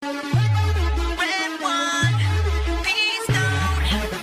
Red one, please don't.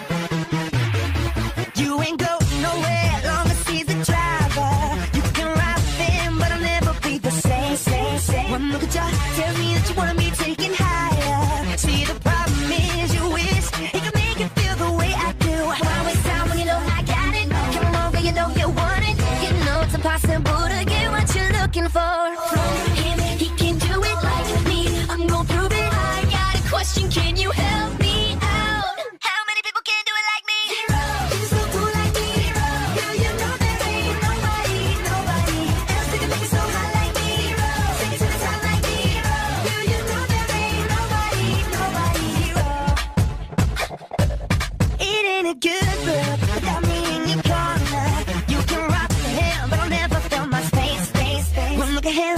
You ain't going nowhere long as he's the driver. You can ride with him, but I'll never be the same. One look at you, tell me that you wanna be taken higher. See, the problem is you wish he could make you feel the way I do. Why waste time when you know I got it? Come on, girl, you know you want it. You know it's impossible to get what you're looking for from him. He can do it like me. I'm gon' prove it. I got a question, can you help me out? How many people can do it like me? Zero. You're so cool like me. Zero. Girl, you know there ain't nobody else that can make it so hot like me. Zero. Take it to the top like me. Zero. Girl, you know there ain't nobody. Zero. It ain't a good look without me in your corner. You can rock with him, but I'll never fill my space. One look ahead.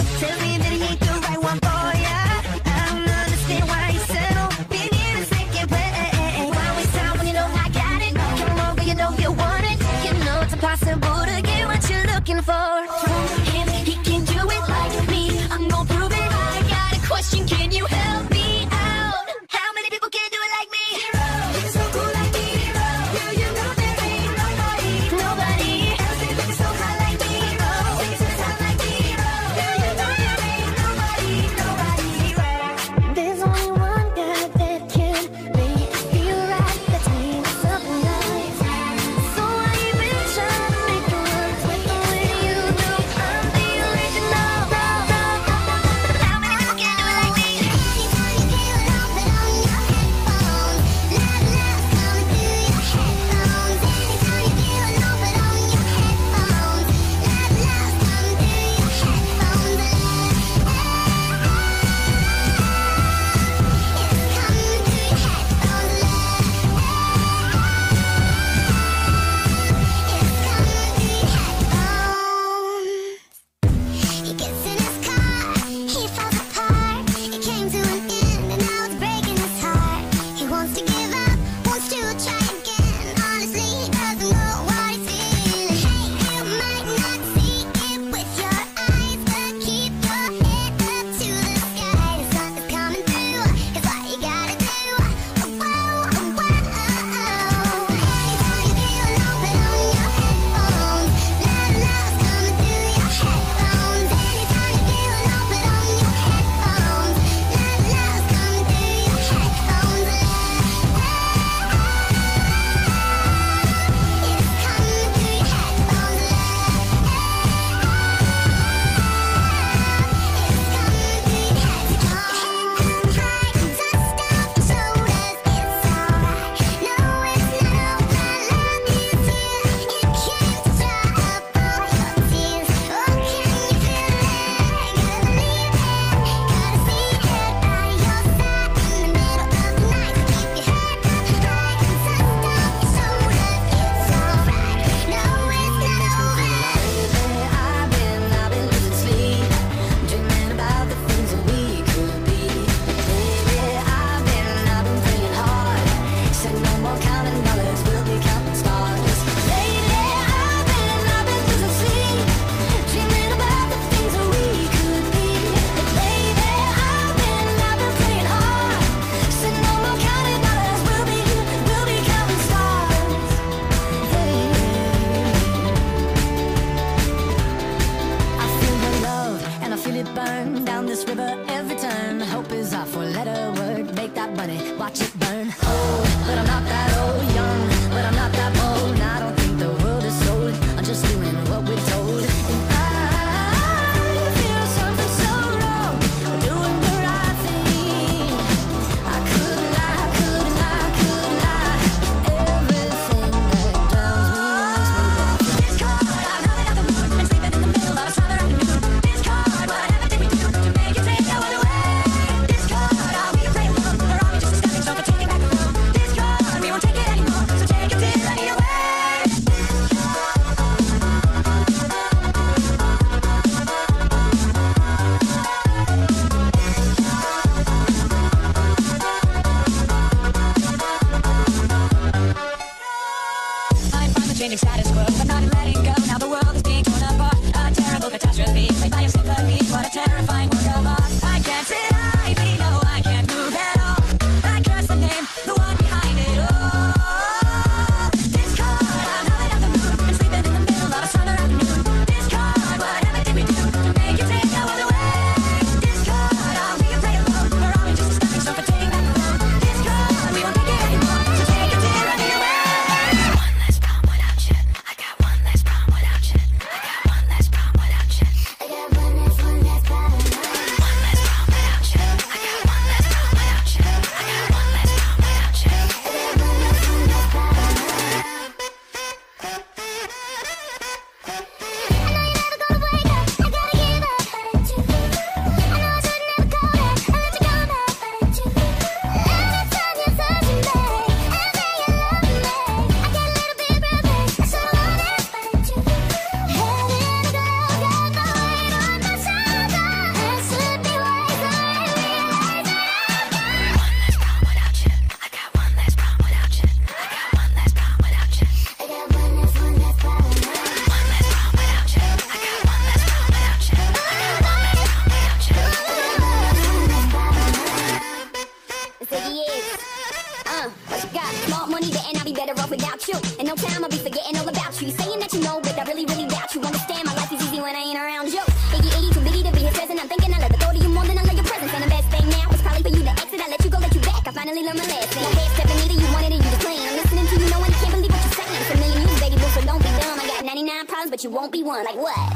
won't be one. Like what?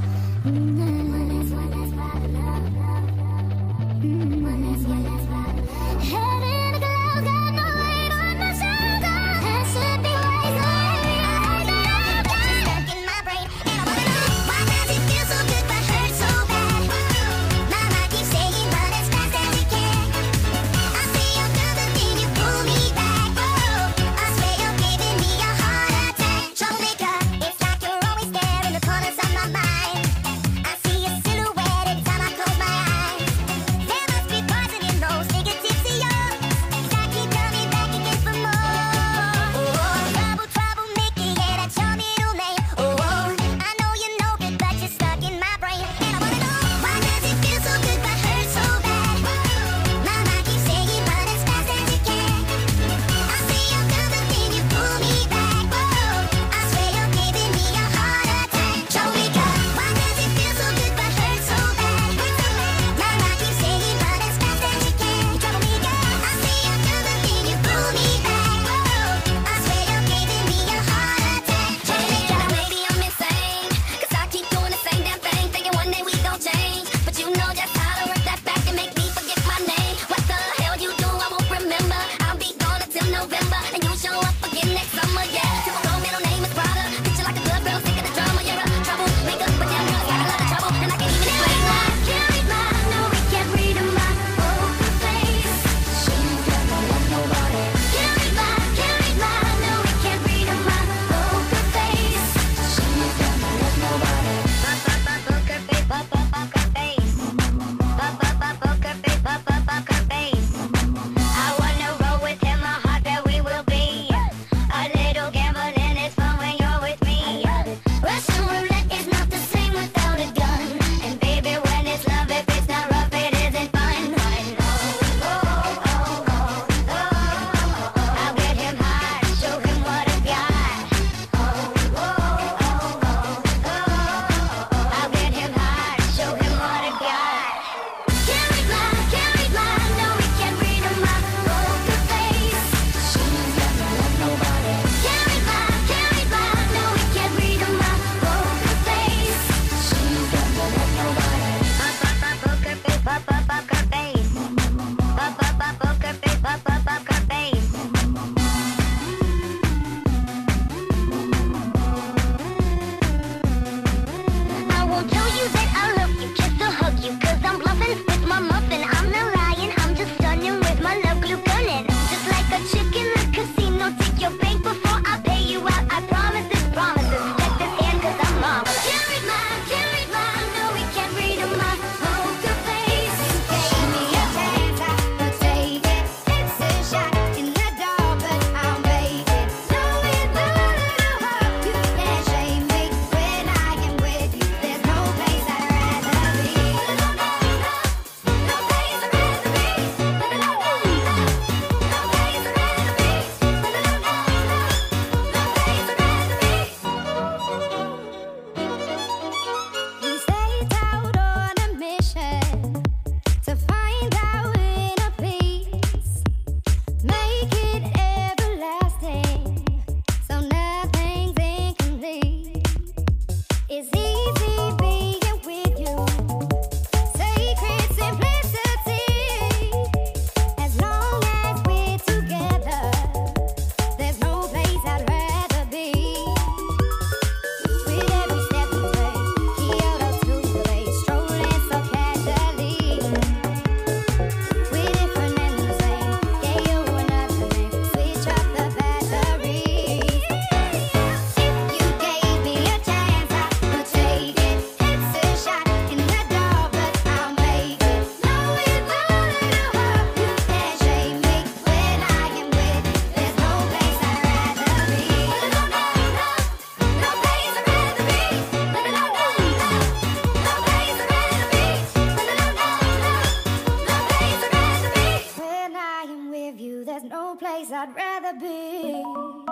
I'd rather be.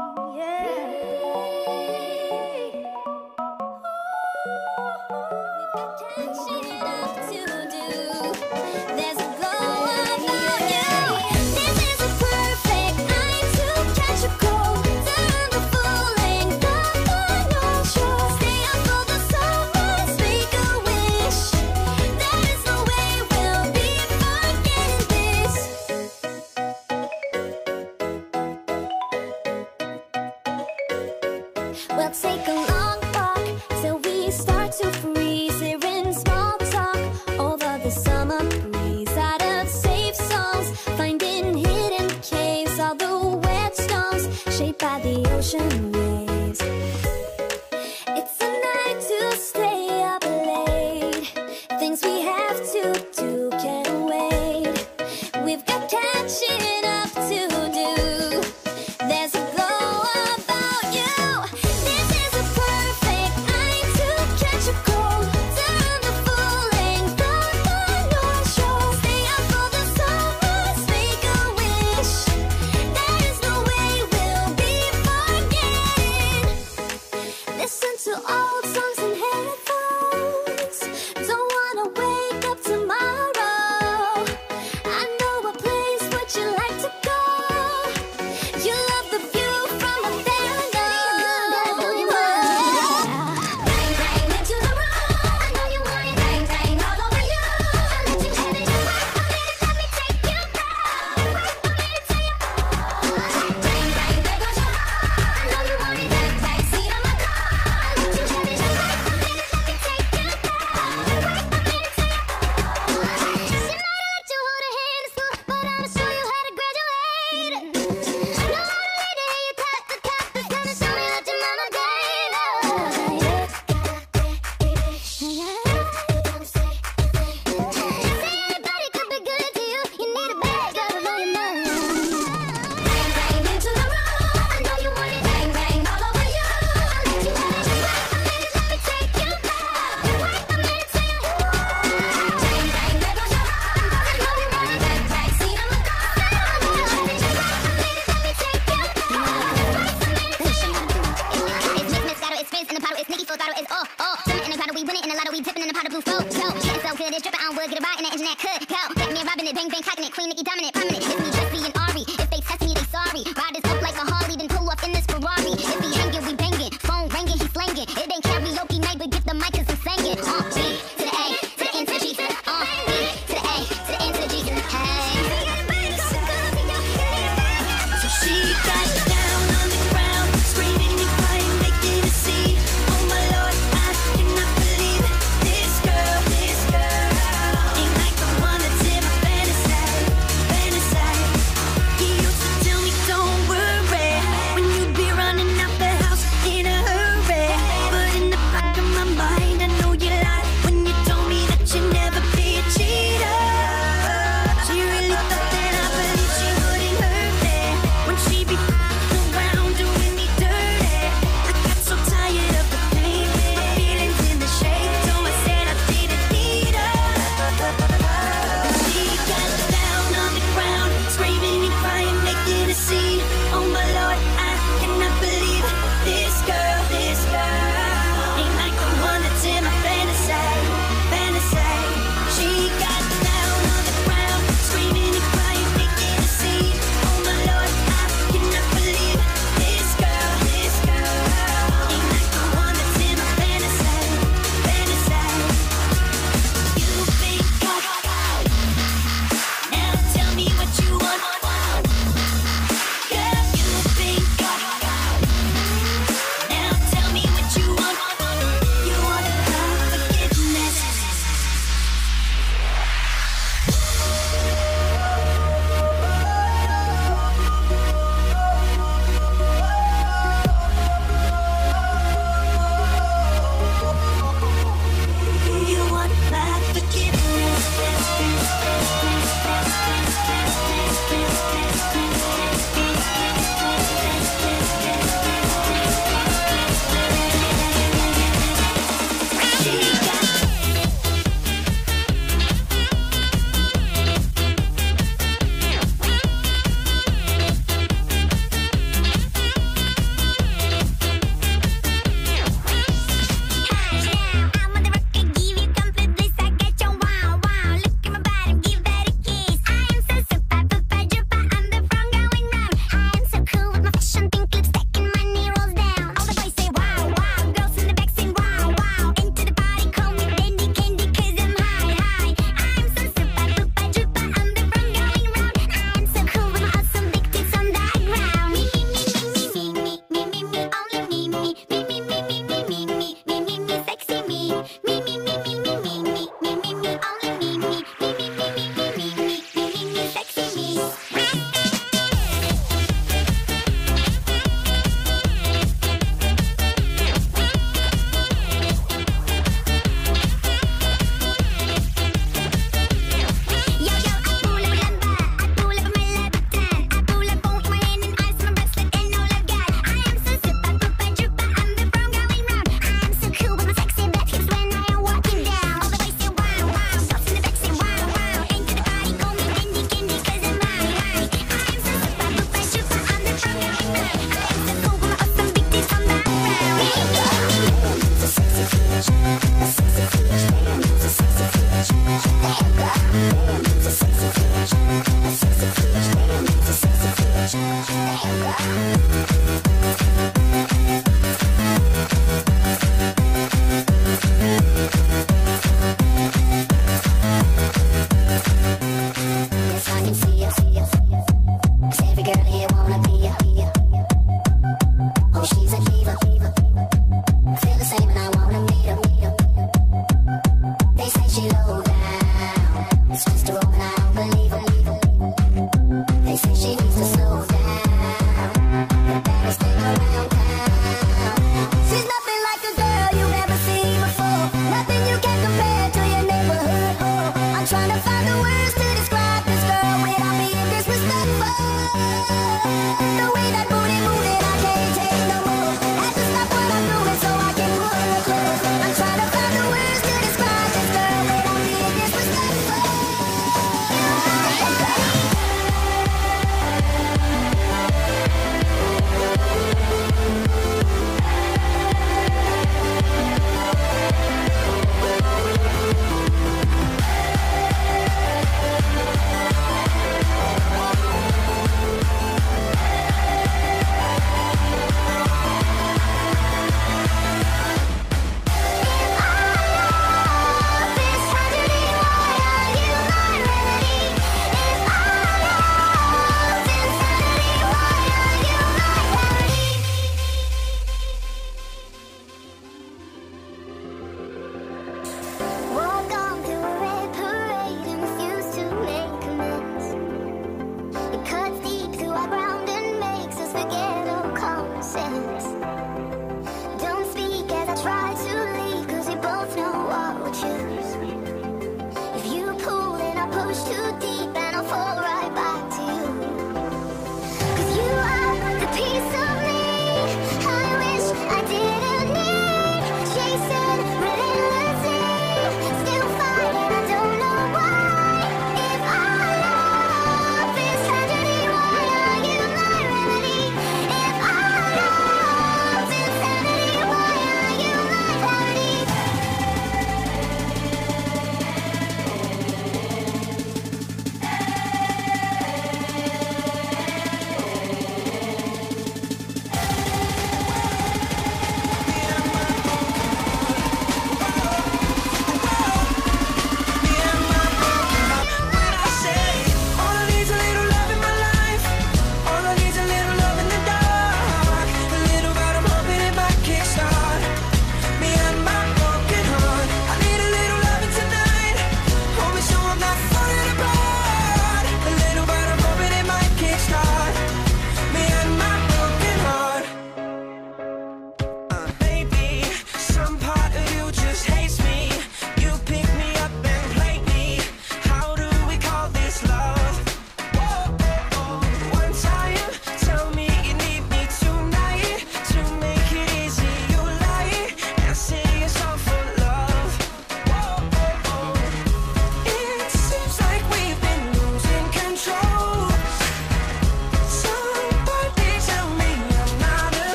Yeah. Catch a cold, turn the full length of the North Shore. Stay up for the ocean waves. It's a night to stay up late. Things we have to do can't wait. We've got catching up to do. There's a glow about you. This is a perfect night to catch a cold. Turn the full length of the North Shore. Stay up for the summers, make a wish. There is no way we'll be forgetting. Listen to old songs in headphones. Don't wanna wake up tomorrow. I know a place, would you like to go? You love the view from a veranda. Bang, bang into the room. I know you want it. Bang, bang all over you. I let you have it. Let me take you back. Want me to tell you? Bang, bang, there goes your heart. I know you want it. Back seat of my car. I let you have it. Let me take you back. Want me to tell you? She might have let you hold her hand in school, but I'ma show you how to graduate. No other lady hear you tap the cap that's gonna show me what your mama gave us. Say everybody could be good to you. You need a bad girl to blow your mind. Bang, bang into the room. I know you want it. Bang, bang all over you. I let you have it. Let me take you back. Want me to tell you? Bang, bang, there goes your heart. I know you want it. Back seat of my car. I let you have it. Let me take you back. It's mixed, Moscato, it's Fizz in the bottle, it's Nicki full throttle, it's all. Swimming in the grotto, we winning in the lotto, we dipping in the pot of blue flow. Getting so good, it's dripping on wood, get a ride in the engine that could go. Get me robbing it, bang bang cocking it, Queen Nicki dominant, prominent. It's me, Jesse and Ari. If they test me, they sorry. Riders up like a Harley, then pull up in this Ferrari. If he hanging, we banging. Phone ringing, he slanging. It ain't karaoke night, but get the mic 'cause I'm singing. B to the A, to the N to the G. B to the A, to the N to the G. Hey. So she got down on the ground, screaming and crying, making a scene. Oh my Lord, I cannot believe this girl ain't like the one that's in my fantasy. You used to tell me don't worry when you'd be running out the house in a hurry, but in the back of my mind I know you lied when you told me that you'd never be a cheater. She really thought that I believed she wouldn't hurt me when she be around doing me dirty. I got so tired of the pain, my feelings in the shade, so I said I didn't need her. She got down on the ground, screaming and crying, making a scene. Oh my Lord, I cannot believe this girl ain't like the one that's in my fantasy. She got down on the ground, screaming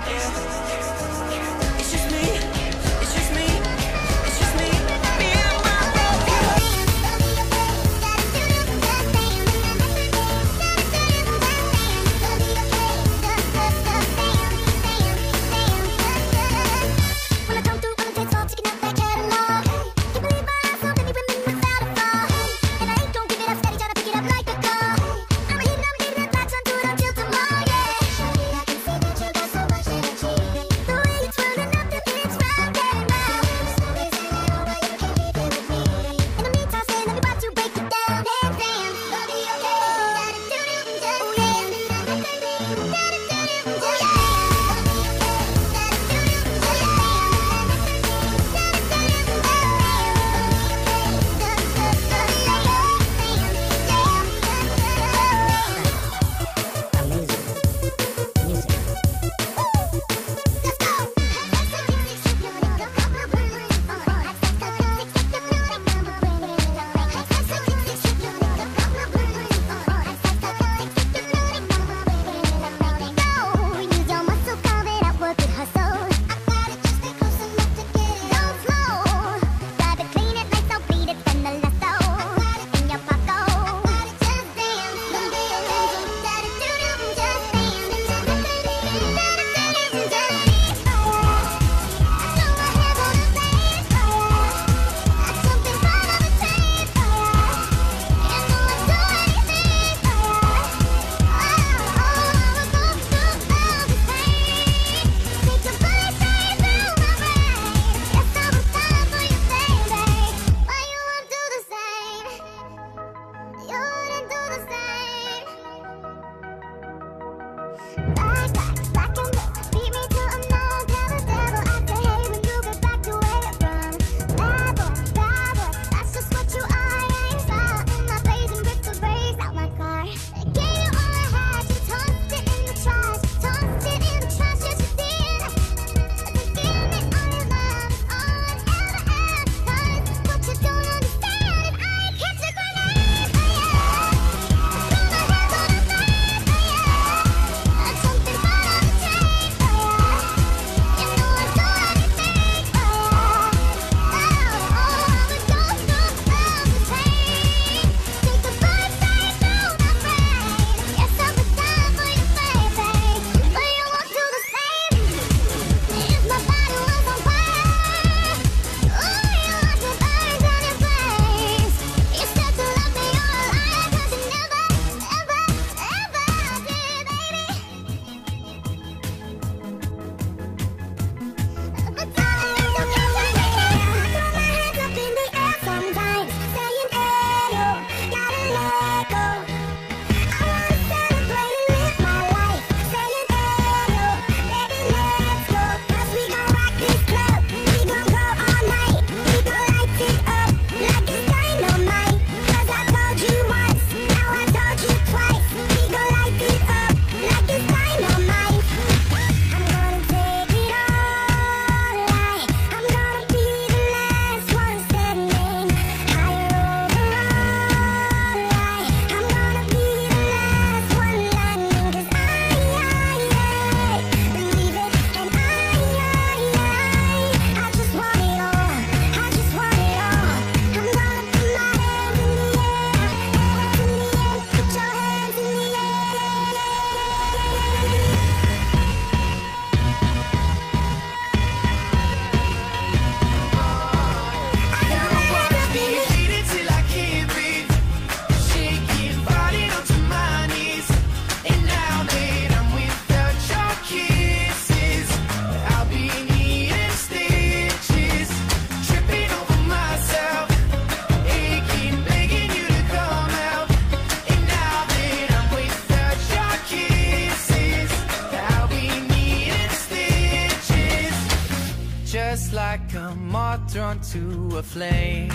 drawn to a flame.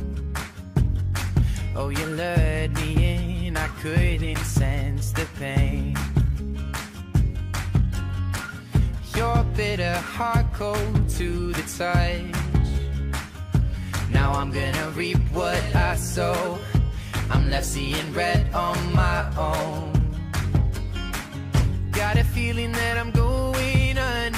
Oh, you lured me in, I couldn't sense the pain. Your bitter heart cold to the touch. Now I'm gonna reap what I sow. I'm left seeing red on my own. Got a feeling that I'm going under.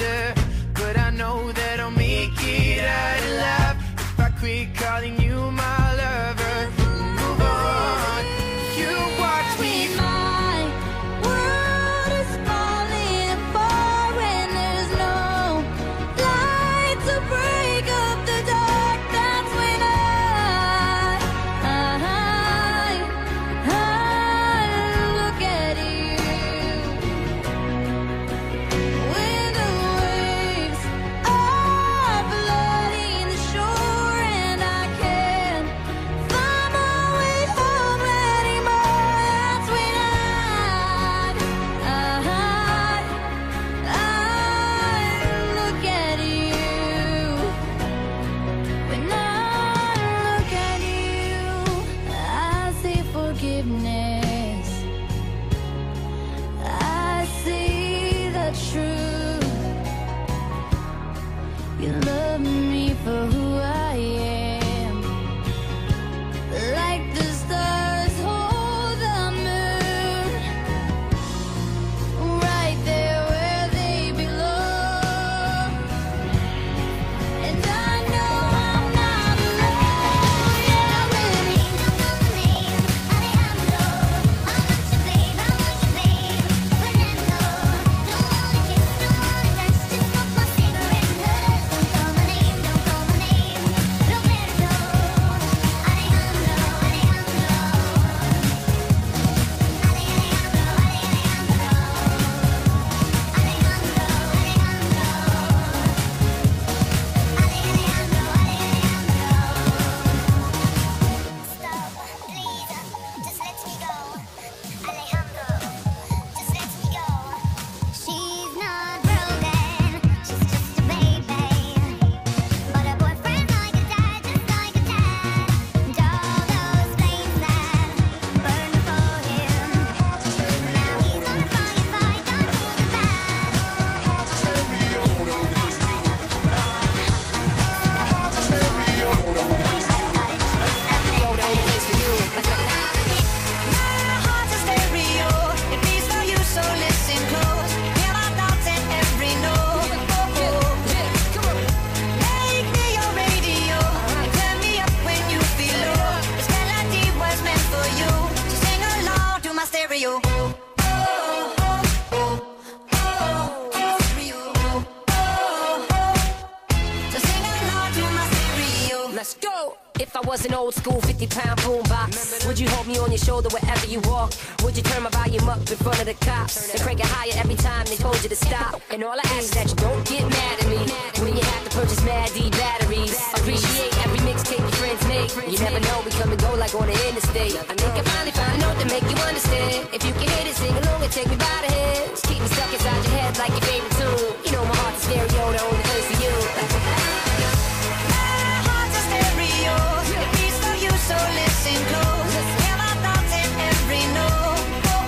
Let's go. If I was an old school 50-pound boombox, would you hold me on your shoulder wherever you walk? Would you turn my volume up in front of the cops and crank it higher every time they told you to stop? And all I ask is that you don't get mad at me when you have to purchase Mad D batteries. Appreciate every mixtape your friends make. You never know, we come and go like on the interstate. I think I finally found a note to make you understand. If you can hit it, sing along and take me by the hands. Keep me stuck inside your head like your favorite tune. You know my heart's a stereo, the only place for you. So listen close, hear my thoughts in every note.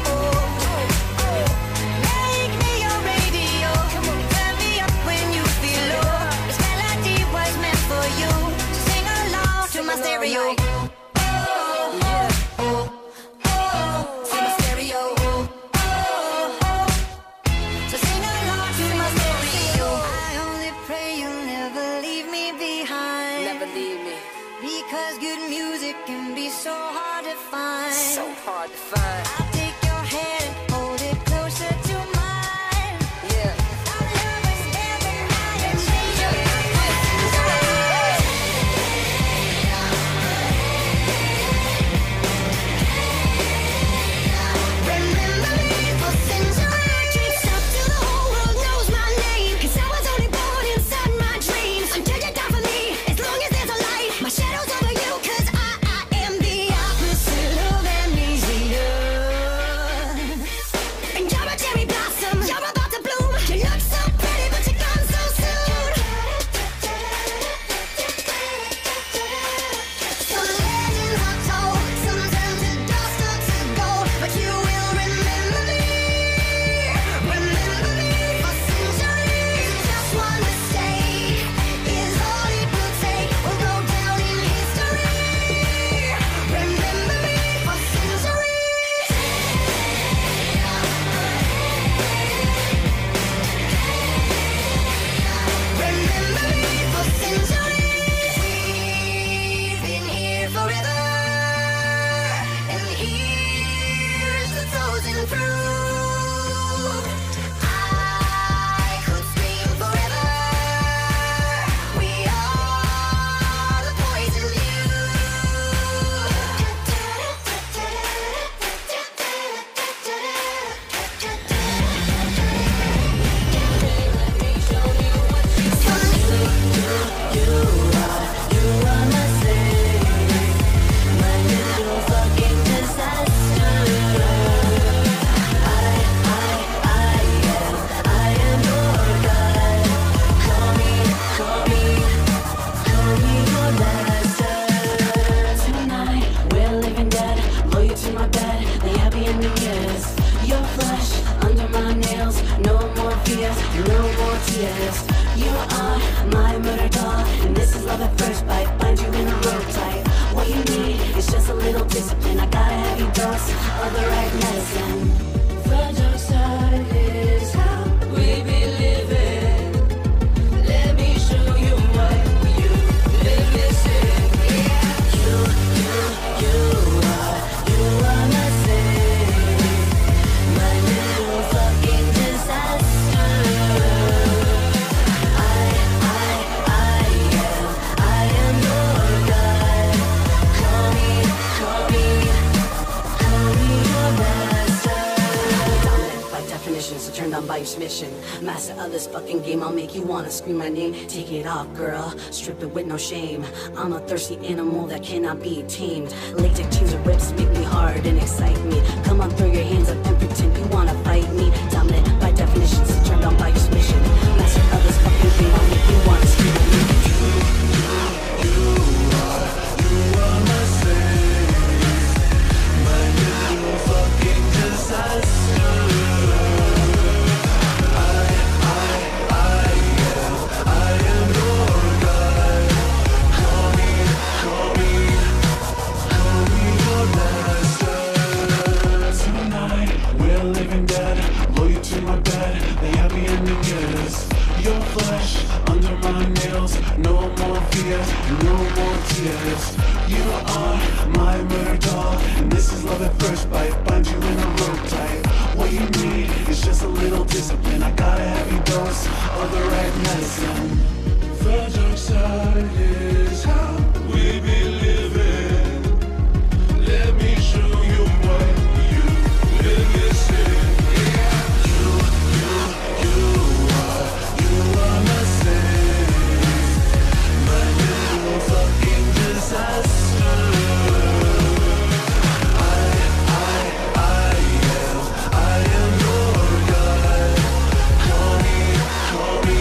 Make me your radio, turn me up when you feel low. This melody was meant for you, so sing along to my stereo. To my stereo. So sing along to my stereo. I only pray you'll never leave me behind. Never leave me. Because good music can be so hard to find. So hard to find. I'll take your hand and hold it closer to mine. Yeah. Our love is every night and change your Remember me for centuries. Can't stop till the whole world knows my name. 'Cause I was only born inside my dreams. Until you die for me, as long as there's a light. My shadow's over you, 'cause I am the opposite of amnesia. And you're a cherry blossom, you're about to bloom. You look so pretty, but you're gone so soon. So legends are told, some turn to dust or to gold, but you will remember me. Remember me for centuries. Just one mistake is all it will take. We'll go down in history. Remember me for centuries. Remember me for centuries. We've been here forever, and here's the frozen fruit. I could scream forever. We are the poison Tonight, we're living dead. Blow you to my bed, the happy ending is your flesh under my nails. No more fears, no more tears. You are my murder doll, and this is love at first bite. Bind you in a rope tight. What you need is just a little discipline. I got a heavy dose of the right medicine. The dark side is how we be living. Let me show you what you've been missing. You are my sin, my little fucking disaster. I am your God. Call me your master. Dominant by definition, so turned on by your submission. Master of this fucking game, I'll make you wanna scream my name. Take it off, girl, strip it with no shame. I'm a thirsty animal that cannot be tamed. Latex jeans and rips make me hard and excite me. Come on, throw your hands up and pretend you wanna fight me. Dominant by definition, so turned on by your submission. Master of this fucking game, I'll make you wanna scream my name. no more tears. You are my murder doll, and this is love at first bite. Bind you in a rope tight. What you need is just a little discipline. I got a heavy dose of the right medicine. The dark side is how we be living. Let me show you what you been missing. You are my saint, my little fucking disaster. I am your God. Call me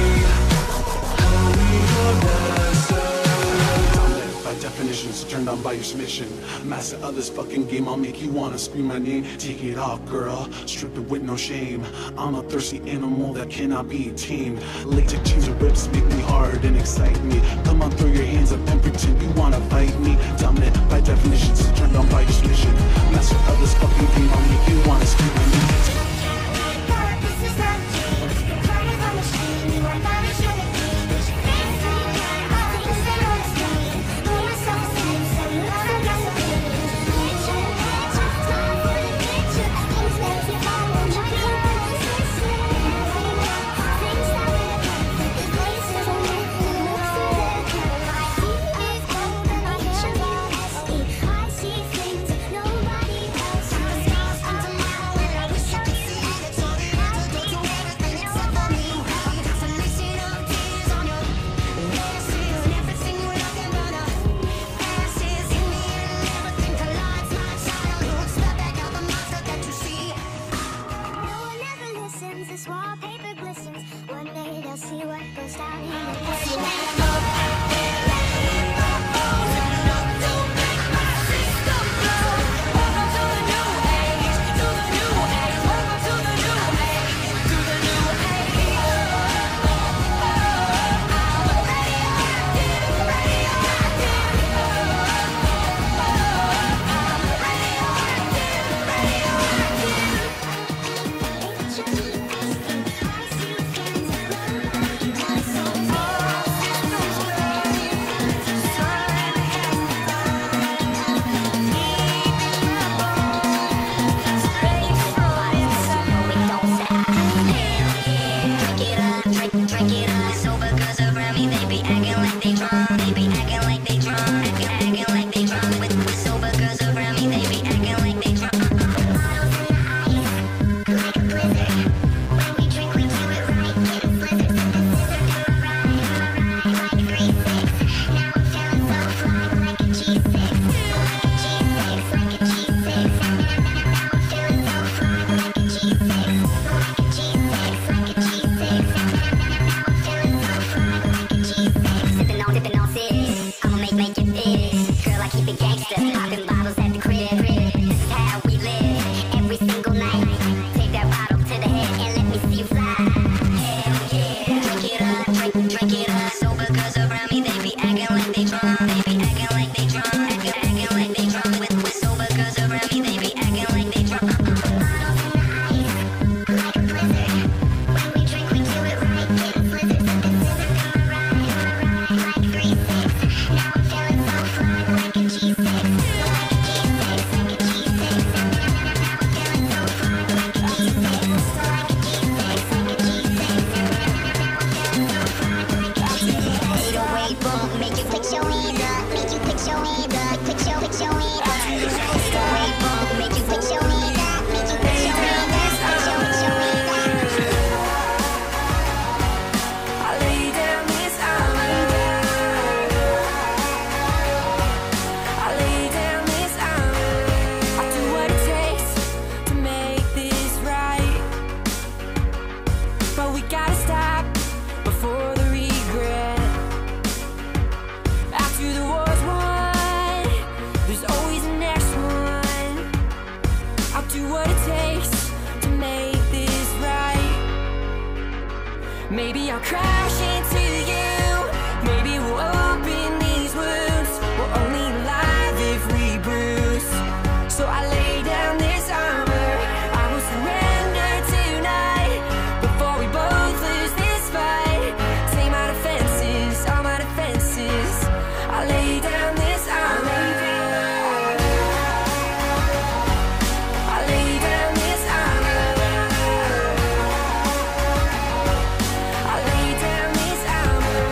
your master. Dominant by definition, so turned on by your submission. Master of this fucking game, I'll make you wanna scream my name. Take it off, girl, strip it with no shame. I'm a thirsty animal that cannot be tamed. Latex chains and rips make me hard and excite me. Come on, throw your hands up and pretend you wanna fight me. Dominant by definition, so turned on by your submission. Master of this fucking game, I'll make you wanna scream my name. This wallpaper glistens. One day they'll see what goes down in the Maybe I'll crash into you. Maybe we'll open these wounds. We're only alive if we bruise. So I lay down this armor. I will surrender tonight before we both lose this fight. Take my defenses, all my defenses. I lay down this armor. I lay down this armor. I lay down this armor.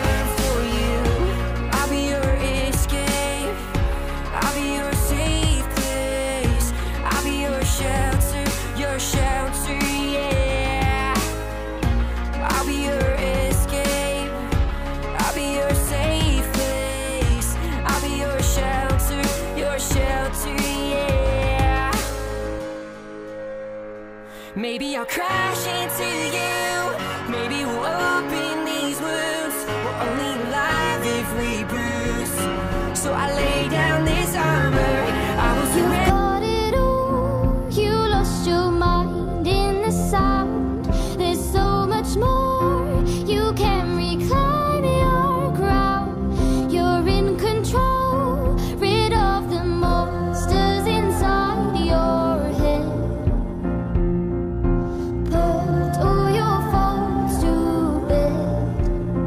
I lay down this armor. I will surrender. Got it all. You lost your mind in the sound. There's so much more. You can reclaim your ground. You're in control. Rid of the monsters inside your head. Put all your faults to bed.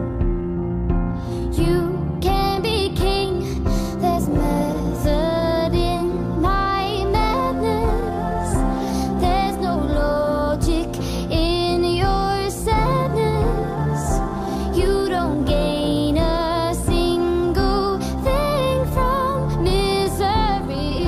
You can be king. There's method in my madness. There's no logic in your sadness. You don't gain a single thing from misery.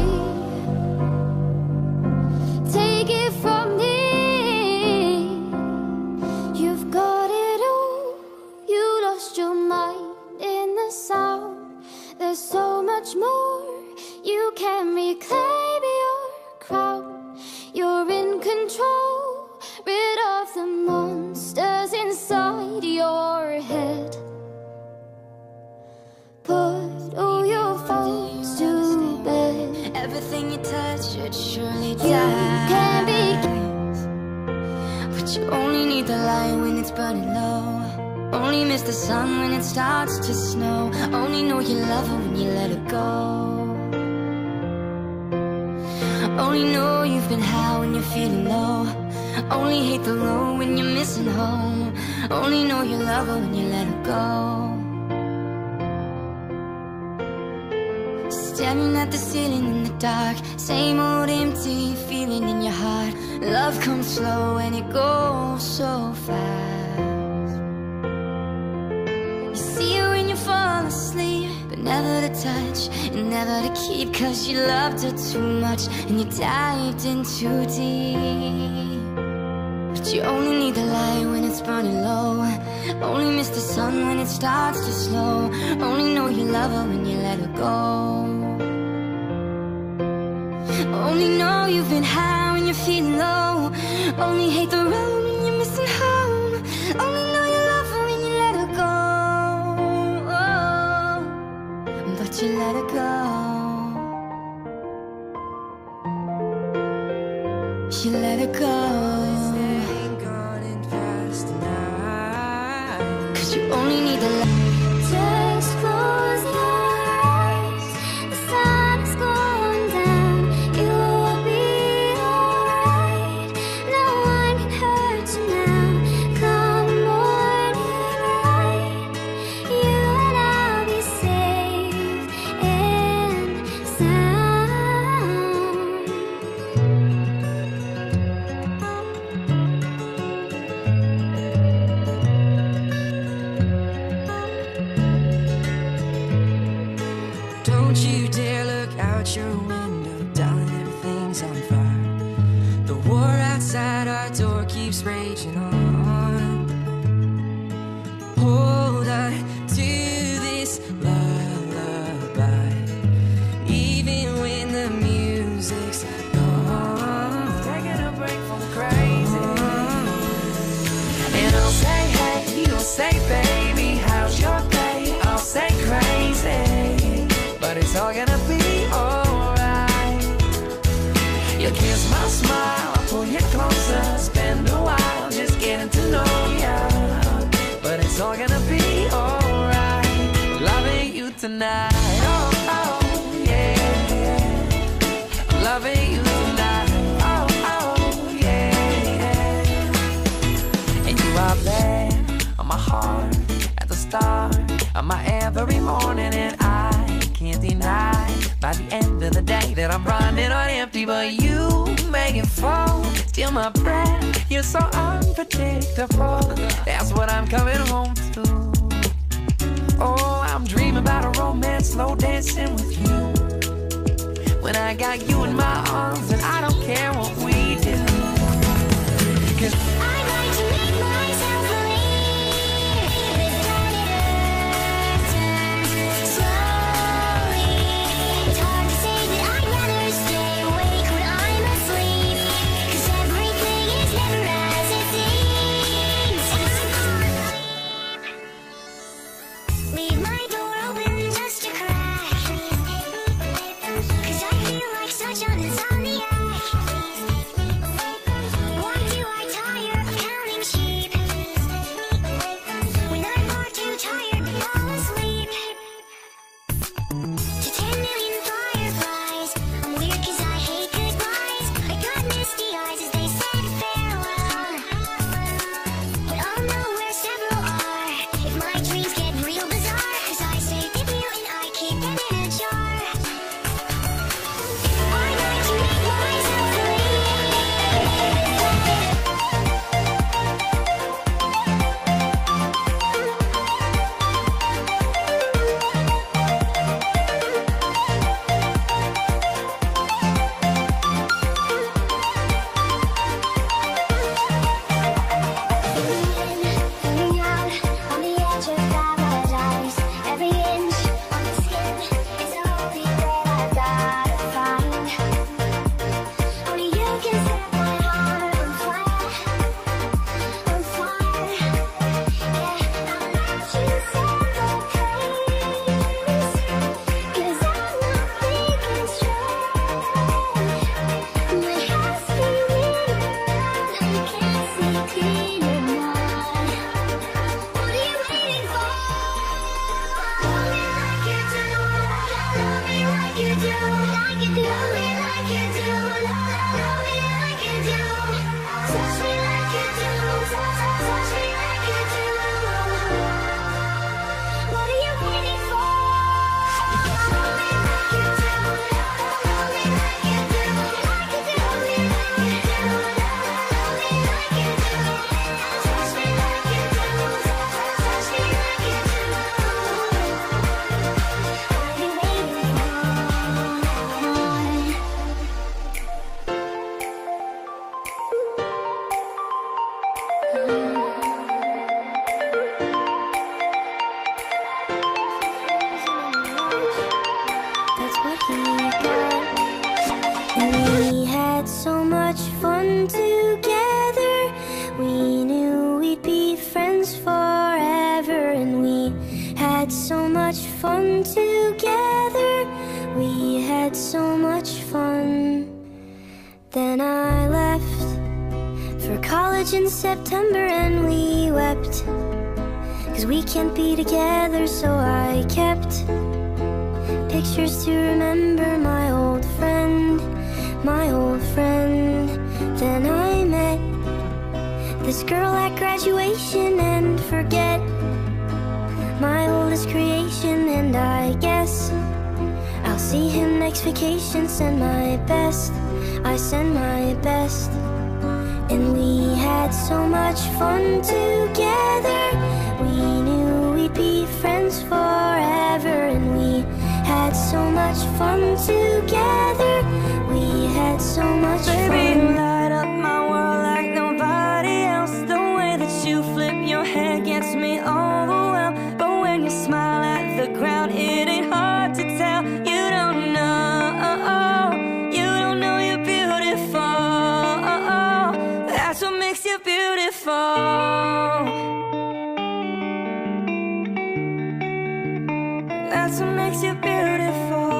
Take it from me. You've got it all. You lost your mind in the sound. There's so much more. You can reclaim your crown. You're in control. Rid of the monsters inside your head. Put all your faults to bed. Everything you touch should surely die. You can be But you only need the light when it's burning low. Only miss the sun when it starts to snow. Only know you love her when you let her go. Only know you've been high when you're feeling low. Only hate the road when you're missing home. Only know you love her when you let her go. Staring at the ceiling in the dark. Same old empty feeling in your heart. Love comes slow and it goes so fast. You see her when you fall asleep, but never to touch and never to keep. Cause you loved her too much and you dived in too deep. But you only need the light when it's burning low. Only miss the sun when it starts to slow. Only know you love her when you let her go. Only know you've been high when you're feeling low. Only hate the road when you're missing home. Only know you love her when you let her go. But you let her go. You let her go. Cause you only need the light. Just close your eyes. The sun is going down. You'll be alright. No one can hurt you now. Come morning light, you and I'll be safe and sound. Don't you dare look out your window, darling, everything's on fire. The war outside our door keeps raging on. Hold on to this lullaby, even when the music's gone. Taking a break from crazy. And I'll say, hey, you'll say, baby, how's your day? I'll say crazy, but it's all gonna be alright. You kiss my smile, I pull you closer, spend a while just getting to know ya. But it's all gonna be alright. Loving you tonight, oh, oh, yeah, yeah. Loving you tonight, oh, oh, yeah, yeah. And you are there on my heart, at the start of my every morning. And I can't deny by the end of the day that I'm running on empty. But you make it fall, steal my breath. You're so unpredictable. That's what I'm coming home to. Oh, I'm dreaming about a romance, slow dancing with you. When I got you in my arms, and I don't care what we do. 'Cause I'd like to make myself believe this planet Earth turns slowly. It's hard to say that I'd rather stay awake when I'm asleep. 'Cause everything is never as it seems. Leave my door open just a crack. my dreams get real bizarre, 'cause I stay with you and I keep them in a jar. I like to make myself in September and we wept, 'cause we can't be together, so I kept pictures to remember my old friend, my old friend. Then I met this girl at graduation and forget my oldest creation, and I guess I'll see him next vacation. Send my best, I send my best. And we had so much fun together. We knew we'd be friends forever. And we had so much fun together. We had so much fun. Baby, you light up my world like nobody else. The way that you flip your hair gets me overwhelmed. But when you smile at the ground, it ain't hard to tell. You don't know, you don't know you're beautiful. That's what makes you beautiful. That's what makes you beautiful.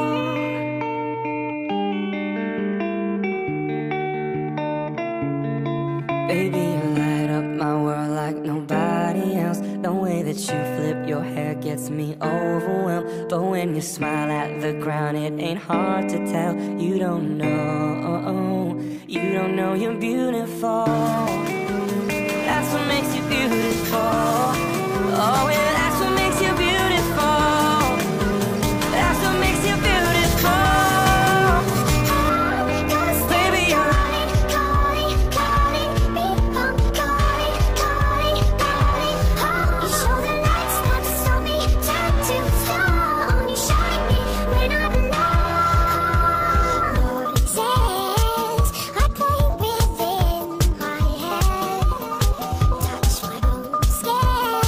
Baby, you light up my world like nobody else. The way that you flip your hair gets me overwhelmed. But when you smile at the ground, it ain't hard to tell. You don't know, you don't know you're beautiful. That's what makes you beautiful. Oh yeah, that's what makes you beautiful. That's what makes you beautiful. Baby, you're Touch my own skin.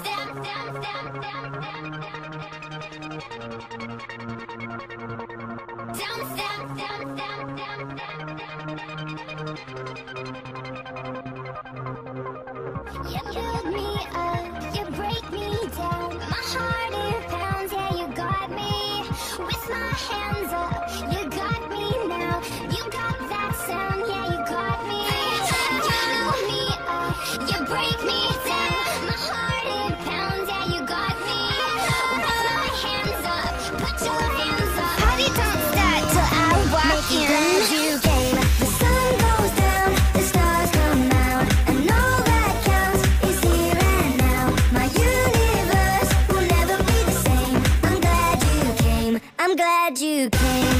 You build me up, you break me down. My heart it pounds, yeah, you got me. With my hands up, you got me now. You got that sound, yeah, you got me. You build me up, you break me down. My heart it pounds, yeah, you got me. With my hands up, put your hands up. Party don't start till I walk in. Glad you came. The sun goes down, the stars come out, and all that counts is here and now. My universe will never be the same. I'm glad you came. I'm glad you came.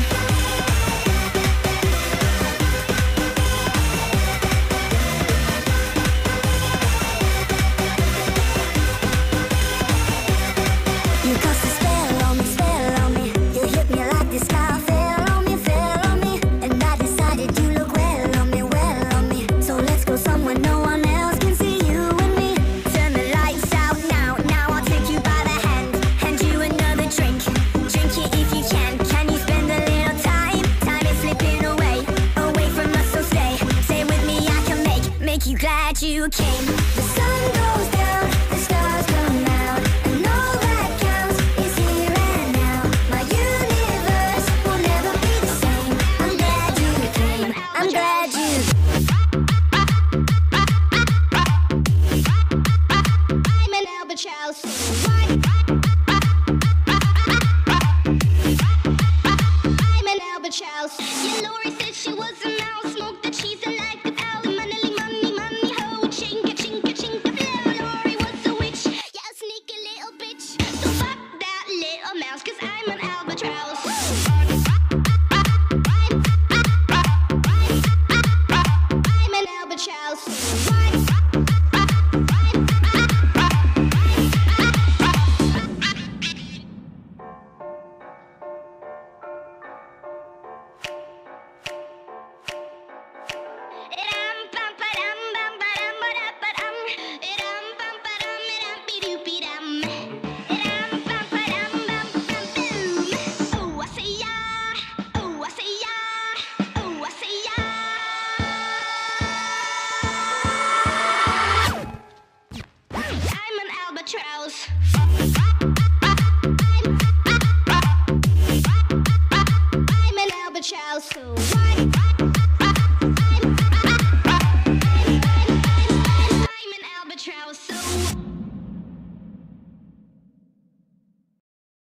You cast a spell on me. You hit me like the sky fell on me, and I decided you look well on me. So let's go somewhere no one else can see you and me. Turn the lights out now. I'll take you by the hand you another drink. Drink it if you can. Can you spend a little time? Time is slipping away from us. So stay with me. I can make you glad you came. The sun goes down, the stars come out, and all that counts is here and now. My universe will never be the same. I'm glad you came. I'm glad you. I'm an albatross. I'm an albatross. Yeah, Lori said she was a mouse. Smoked the cheese and like the owl. Money, ho, chinka, chinka, chinka, flow. Lori was a witch. Yeah, a sneaky little bitch. So fuck that little mouse, 'cause I'm an albatross.